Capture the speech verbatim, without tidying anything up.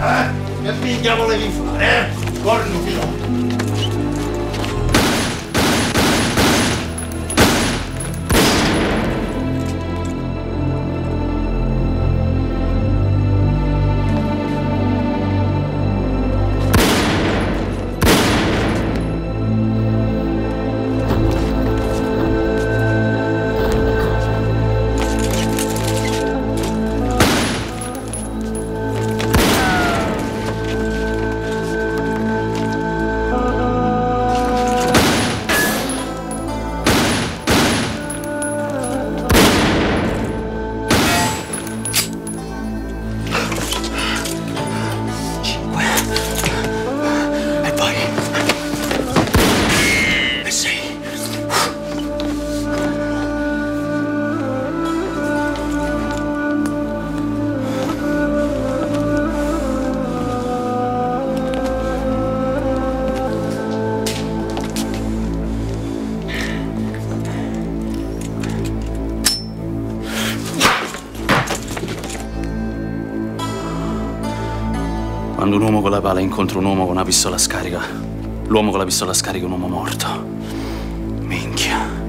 Eh? Che minchia volevi fare, eh? Cornuto! Quando un uomo con la pala incontra un uomo con una pistola scarica, l'uomo con la pistola scarica è un uomo morto. Minchia.